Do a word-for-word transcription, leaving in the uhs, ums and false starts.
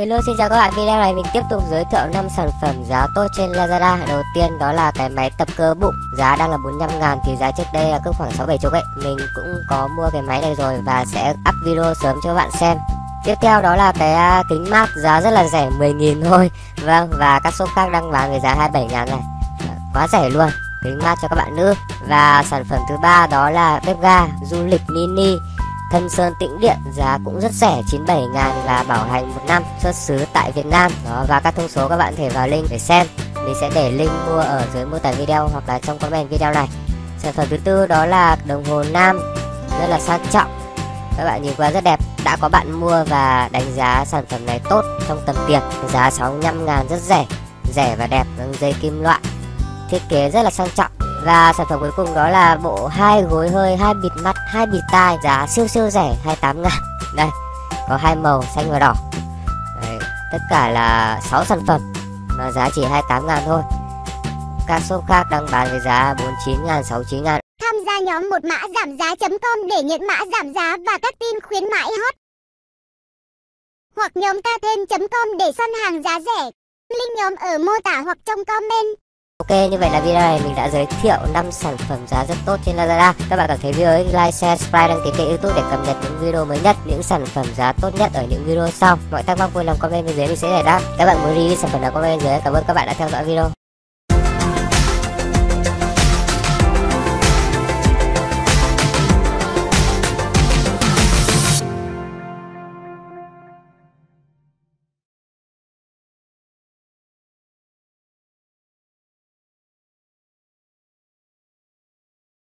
Hello, xin chào các bạn. Video này mình tiếp tục giới thiệu năm sản phẩm giá tốt trên Lazada. Đầu tiên đó là cái máy tập cơ bụng, giá đang là bốn mươi lăm ngàn, thì giá trước đây là cứ khoảng sáu bảy chục ấy. Mình cũng có mua cái máy này rồi và sẽ up video sớm cho các bạn xem. Tiếp theo đó là cái kính mát, giá rất là rẻ, mười nghìn thôi. Vâng, và các shop khác đang bán với giá hai mươi bảy ngàn này, quá rẻ luôn. Kính mát cho các bạn nữ. Và sản phẩm thứ ba đó là bếp ga du lịch mini thân sơn tĩnh điện, giá cũng rất rẻ, chín mươi bảy ngàn và bảo hành một năm, xuất xứ tại Việt Nam. Đó, và các thông số các bạn thể vào link để xem. Mình sẽ để link mua ở dưới mô tả video hoặc là trong comment video này. Sản phẩm thứ tư đó là đồng hồ nam, rất là sang trọng, các bạn nhìn qua rất đẹp. Đã có bạn mua và đánh giá sản phẩm này tốt trong tầm tiền, giá sáu mươi lăm ngàn, rất rẻ, rẻ và đẹp, dây kim loại, thiết kế rất là sang trọng. Và sản phẩm cuối cùng đó là bộ hai gối hơi, hai bịt mắt, hai bịt tai, giá siêu siêu rẻ, hai mươi tám ngàn. Đây, có hai màu xanh và đỏ. Đấy, tất cả là sáu sản phẩm mà giá chỉ hai mươi tám ngàn thôi. Các shop khác đang bán với giá bốn mươi chín ngàn, sáu mươi chín ngàn. Tham gia nhóm một mã giảm giá chấm com để nhận mã giảm giá và các tin khuyến mãi hot. Hoặc nhóm ta thêm chấm com để săn hàng giá rẻ. Link nhóm ở mô tả hoặc trong comment. Ok, như vậy là video này mình đã giới thiệu năm sản phẩm giá rất tốt trên Lazada. Các bạn cảm thấy video ấy, like, share, subscribe, đăng ký kênh YouTube để cập nhật những video mới nhất, những sản phẩm giá tốt nhất ở những video sau. Mọi thắc mắc vui lòng comment bên dưới mình sẽ giải đáp. Các bạn muốn review sản phẩm nào comment bên dưới. Cảm ơn các bạn đã theo dõi video.